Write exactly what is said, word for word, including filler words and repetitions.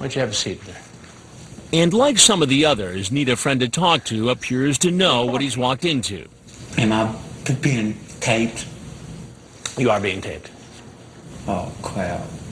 don't you have a seat there? And like some of the others, need a friend to talk to, appears to know what he's walked into. Am I being taped? You are being taped. Oh, crap.